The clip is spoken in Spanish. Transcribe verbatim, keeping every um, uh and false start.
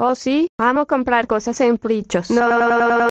Oh sí, amo comprar cosas en Prichos. No.